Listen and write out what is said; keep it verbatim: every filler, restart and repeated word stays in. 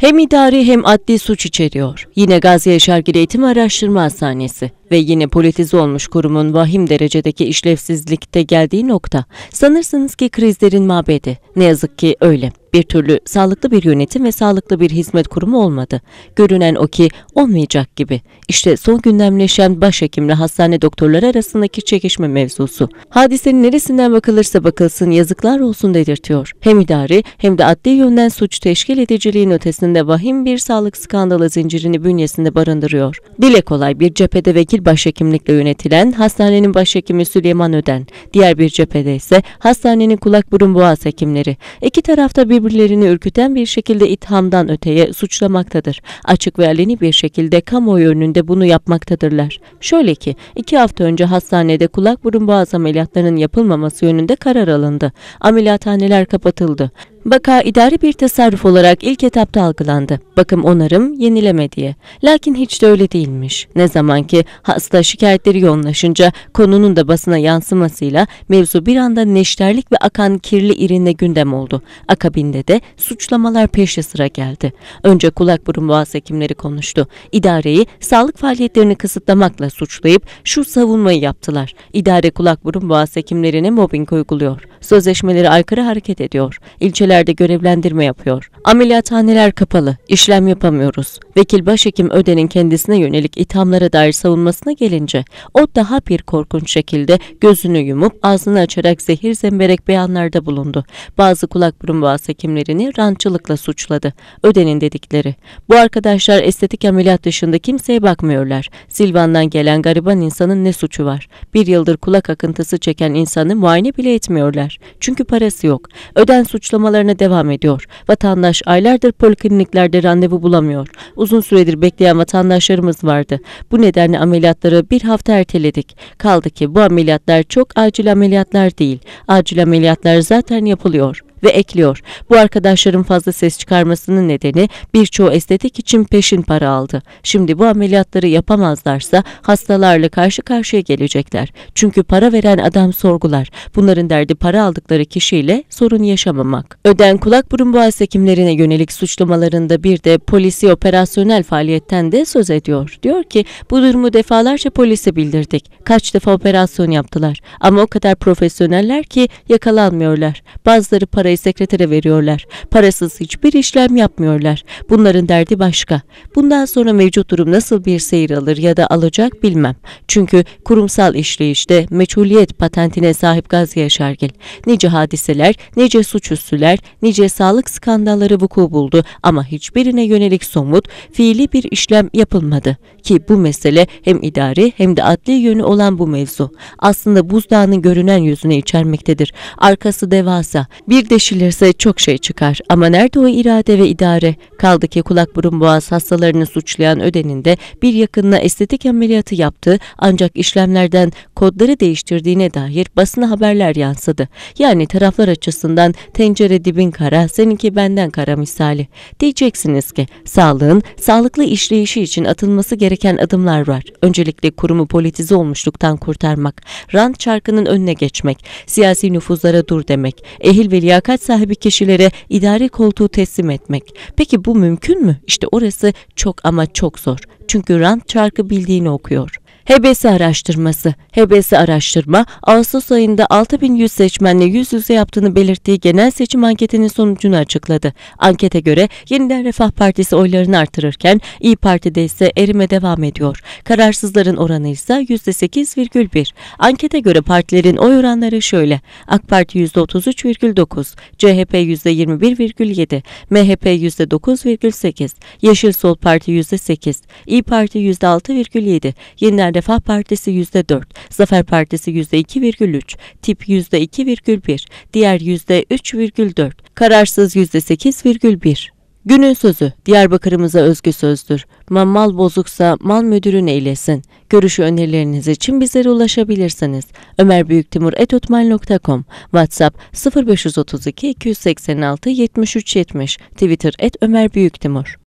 Hem idari hem adli suç içeriyor. Yine Gazi Yaşargil Eğitim Araştırma Hastanesi ve yine politize olmuş kurumun vahim derecedeki işlevsizlikte geldiği nokta. Sanırsınız ki krizlerin mabedi. Ne yazık ki öyle. Bir türlü sağlıklı bir yönetim ve sağlıklı bir hizmet kurumu olmadı. Görünen o ki olmayacak gibi. İşte son gündemleşen başhekimle hastane doktorları arasındaki çekişme mevzusu. Hadisenin neresinden bakılırsa bakılsın yazıklar olsun dedirtiyor. Hem idari hem de adli yönden suç teşkil ediciliğin ötesinde vahim bir sağlık skandalı zincirini bünyesinde barındırıyor. Dile kolay bir cephede vekil başhekimlikle yönetilen hastanenin başhekimi Süleyman Öden, diğer bir cephede ise hastanenin kulak burun boğaz hekimleri. İki tarafta birbirlerini ürküten bir şekilde ithamdan öteye suçlamaktadır. Açık ve aleni bir şekilde kamuoyu önünde bunu yapmaktadırlar. Şöyle ki iki hafta önce hastanede kulak burun boğaz ameliyatlarının yapılmaması yönünde karar alındı. Ameliyathaneler kapatıldı. Vaka idari bir tasarruf olarak ilk etapta algılandı. Bakım onarım, yenileme diye. Lakin hiç de öyle değilmiş. Ne zaman ki hasta şikayetleri yoğunlaşınca konunun da basına yansımasıyla mevzu bir anda neşterlik ve akan kirli irinle gündem oldu. Akabinde de suçlamalar peşi sıra geldi. Önce kulak burun boğaz hekimleri konuştu. İdareyi sağlık faaliyetlerini kısıtlamakla suçlayıp şu savunmayı yaptılar. İdare kulak burun boğaz hekimlerine mobbing uyguluyor. Sözleşmeleri aykırı hareket ediyor. İlçeler de görevlendirme yapıyor. Ameliyathaneler kapalı, işlem yapamıyoruz. Vekil başhekim Öden'in kendisine yönelik ithamlara dair savunmasına gelince o daha bir korkunç şekilde gözünü yumup ağzını açarak zehir zemberek beyanlarda bulundu. Bazı kulak burun boğaz hekimlerini rantçılıkla suçladı. Öden'in dedikleri. Bu arkadaşlar estetik ameliyat dışında kimseye bakmıyorlar. Silvan'dan gelen gariban insanın ne suçu var? Bir yıldır kulak akıntısı çeken insanı muayene bile etmiyorlar. Çünkü parası yok. Öden suçlamalarına devam ediyor. Vatandaş aylardır polikliniklerde randevu bulamıyor. Uzun süredir bekleyen vatandaşlarımız vardı. Bu nedenle ameliyatları bir hafta erteledik. Kaldı ki bu ameliyatlar çok acil ameliyatlar değil. Acil ameliyatlar zaten yapılıyor. Ve ekliyor. Bu arkadaşların fazla ses çıkarmasının nedeni birçoğu estetik için peşin para aldı. Şimdi bu ameliyatları yapamazlarsa hastalarla karşı karşıya gelecekler. Çünkü para veren adam sorgular. Bunların derdi para aldıkları kişiyle sorun yaşamamak. Öden kulak burun boğaz hekimlerine yönelik suçlamalarında bir de polisi operasyonel faaliyetten de söz ediyor. Diyor ki bu durumu defalarca polise bildirdik. Kaç defa operasyon yaptılar. Ama o kadar profesyoneller ki yakalanmıyorlar. Bazıları parayı sekretere veriyorlar. Parasız hiçbir işlem yapmıyorlar. Bunların derdi başka. Bundan sonra mevcut durum nasıl bir seyir alır ya da alacak bilmem. Çünkü kurumsal işleyişte meçhuliyet patentine sahip Gazi Yaşargil. Nice hadiseler, nice suçüstüler, nice sağlık skandalları vuku buldu ama hiçbirine yönelik somut, fiili bir işlem yapılmadı. Ki bu mesele hem idari hem de adli yönü olan bu mevzu. Aslında buzdağının görünen yüzüne içermektedir. Arkası devasa. Bir deşilirse çok şey çıkar. Ama nerede o irade ve idare? Kaldı ki kulak burun boğaz hastalarını suçlayan Öden'in de bir yakınına estetik ameliyatı yaptığı ancak işlemlerden kodları değiştirdiğine dair basına haberler yansıdı. Yani taraflar açısından tencere dibin kara, seninki benden kara misali. Diyeceksiniz ki sağlığın sağlıklı işleyişi için atılması gereken adımlar var. Öncelikle kurumu politize olmuşluktan kurtarmak, rant çarkının önüne geçmek, siyasi nüfuzlara dur demek, ehil ve liyakat sahibi kişilere idari koltuğu teslim etmek. Peki bu mümkün mü? İşte orası çok ama çok zor. Çünkü rant çarkı bildiğini okuyor. H B S araştırması. H B S araştırma, Ağustos ayında altı bin yüz seçmenle yüz yüze yaptığını belirttiği genel seçim anketinin sonucunu açıkladı. Ankete göre Yeniden Refah Partisi oylarını artırırken İYİ Parti'de ise erime devam ediyor. Kararsızların oranı ise yüzde sekiz virgül bir. Ankete göre partilerin oy oranları şöyle: AK Parti yüzde otuz üç virgül dokuz, C H P yüzde yirmi bir virgül yedi, M H P yüzde dokuz virgül sekiz, Yeşil Sol Parti yüzde sekiz, İYİ Parti yüzde altı virgül yedi, Yeniden Refah Partisi yüzde dört, Zafer Partisi yüzde iki virgül üç, Tip yüzde iki virgül bir, diğer yüzde üç virgül dört, kararsız yüzde sekiz virgül bir. Günün sözü Diyarbakır'ımıza özgü sözdür. Mal bozuksa mal müdürün eylesin. Görüş önerileriniz için bizlere ulaşabilirsiniz. ömer büyüktimur at hotmail nokta com, WhatsApp sıfır beş otuz iki iki yüz seksen altı yetmiş üç yetmiş, Twitter et ömer büyüktimur.